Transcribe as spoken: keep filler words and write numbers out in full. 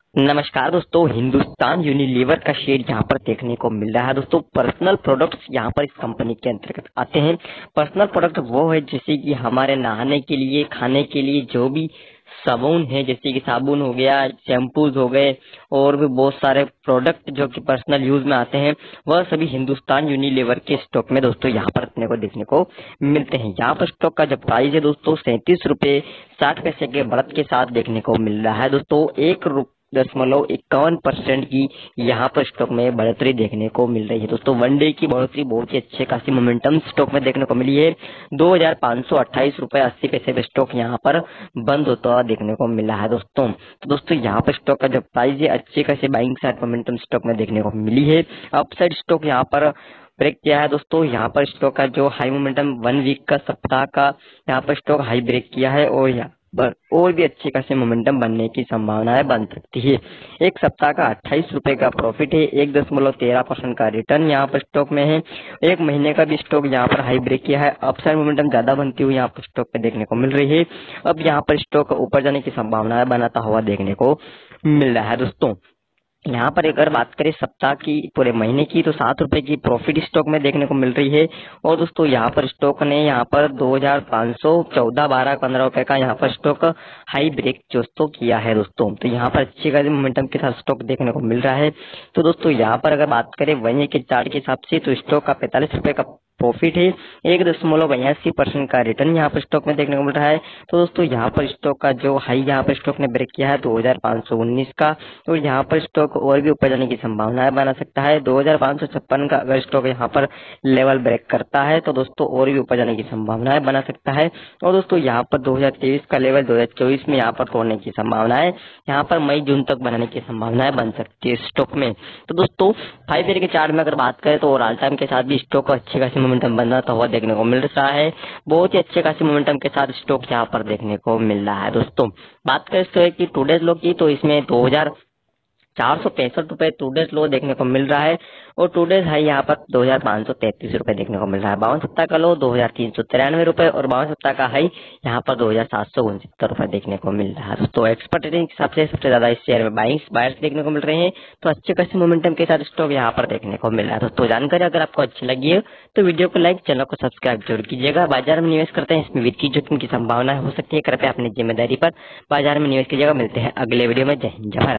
नमस्कार दोस्तों, हिंदुस्तान यूनिलीवर का शेयर यहाँ पर देखने को मिल रहा है। दोस्तों, पर्सनल प्रोडक्ट्स यहाँ पर इस कंपनी के अंतर्गत आते हैं। पर्सनल प्रोडक्ट वो है जैसे कि हमारे नहाने के लिए, खाने के लिए जो भी साबुन है, जैसे कि साबुन हो गया, शैम्पूज हो गए और भी बहुत सारे प्रोडक्ट जो कि पर्सनल यूज में आते हैं, वह सभी हिंदुस्तान यूनिलीवर के स्टॉक में दोस्तों यहाँ पर अपने को देखने को मिलते हैं। यहाँ पर स्टॉक का जो प्राइस है दोस्तों सैंतीस रुपए साठ पैसे के बढ़त के साथ देखने को मिल रहा है। दोस्तों, एक दशमलव इक्यावन परसेंट की यहाँ पर स्टॉक में बढ़ोतरी देखने को मिल रही है। दोस्तों, वन डे की बढ़ोतरी बहुत ही अच्छे खासी मोमेंटम स्टॉक में देखने को मिली है। दो हजार पाँच सौ अट्ठाईस रुपए अस्सी पैसे पे स्टॉक यहाँ पर बंद होता हुआ देखने को मिला है। दोस्तों तो दोस्तों यहाँ पर स्टॉक का जो प्राइस है अच्छे खासे बाइंग साइड मोमेंटम स्टॉक में देखने को मिली है। अपसाइड स्टॉक यहाँ पर ब्रेक किया है। दोस्तों यहाँ पर स्टॉक का जो हाई मोमेंटम वन वीक का सप्ताह का यहाँ पर स्टॉक हाई ब्रेक किया है और यहाँ पर और भी अच्छे खासे मोमेंटम बनने की संभावनाएं बन सकती है। एक सप्ताह का अट्ठाईस रुपए का प्रॉफिट है। एक दशमलव तेरह परसेंट का रिटर्न यहाँ पर स्टॉक में है। एक महीने का भी स्टॉक यहाँ पर हाई ब्रेक किया है। अपसाइड मोमेंटम ज्यादा बनती हुई यहाँ पर स्टॉक पे देखने को मिल रही है। अब यहाँ पर स्टॉक ऊपर जाने की संभावनाएं बनाता हुआ देखने को मिल रहा है। दोस्तों यहाँ पर अगर बात करें सप्ताह की, पूरे महीने की, तो सात रुपए की प्रॉफिट स्टॉक में देखने को मिल रही है। और दोस्तों यहाँ पर स्टॉक ने यहाँ पर दो हजार पाँच सौ चौदह बारह पंद्रह रुपए का यहाँ पर स्टॉक हाई ब्रेक दोस्तों किया है। दोस्तों तो यहाँ पर अच्छी खासी मोमेंटम के साथ स्टॉक देखने को मिल रहा है। तो दोस्तों यहाँ पर अगर बात करें वन के चार्ट के हिसाब से तो स्टॉक का पैंतालीस रुपए का प्रॉफिट है। एक दशमलव बयासी परसेंट का रिटर्न यहाँ पर स्टॉक में देखने को मिल रहा है। तो दोस्तों यहाँ पर स्टॉक का जो हाई यहाँ पर स्टॉक ने ब्रेक किया है दो हजार पाँच सौ उन्नीस का, तो यहाँ पर स्टॉक और भी ऊपर जाने की संभावनाएं बना सकता है। दो हजार पाँच सौ छप्पन का अगर स्टॉक यहाँ पर लेवल ब्रेक करता है तो दोस्तों और भी ऊपर जाने की संभावनाएं बना सकता है। और दोस्तों यहाँ पर दो हजार तेईस का लेवल दो हजार चौबीस में यहाँ पर तोड़ने की संभावनाएं, यहाँ पर मई जून तक बनाने की संभावनाएं बन सकती है स्टॉक में। तो दोस्तों फाइव ईयर के चार्ट में अगर बात करें तो ऑल टाइम के साथ भी स्टॉक को अच्छी खासी मोमेंटम बनाता हुआ देखने को मिल रहा है। बहुत ही अच्छे खासी मोमेंटम के साथ स्टॉक यहाँ पर देखने को मिल रहा है। दोस्तों बात करें स्टॉक की टू डेज लो की, तो इसमें दो हजार चार सौ पैंसठ रुपए टू डेज लो देखने को मिल रहा है और टू डेज हाई यहाँ पर दो हजार पाँच सौ तैतीस रुपए देखने को मिल रहा है। बावन सप्ताह का लो दो हजार तीन सौ तिरानवे रुपए और बावन सप्ताह का हाई यहाँ पर दो हजार सात सौ उनसत्तर रुपए देखने को मिल रहा है। तो एक्सपर्ट रेटिंग के हिसाब से सबसे ज्यादा इस शेयर में बाइंग्स बायर्स देखने को मिल रहे हैं। तो अच्छे खासे मोमेंटम के साथ स्टॉक यहाँ पर देखने को मिल रहा है। दोस्तों जानकारी अगर आपको अच्छी लगी है तो वीडियो को लाइक, चैनल को सब्सक्राइब जरूर कीजिएगा। बाजार में निवेश करते हैं, इसमें वित्तीय जोखिम की संभावना हो सकती है, कृपया अपनी जिम्मेदारी पर बाजार में निवेश कीजिएगा। मिलते हैं अगले वीडियो में। जय हिंद, जय भारत।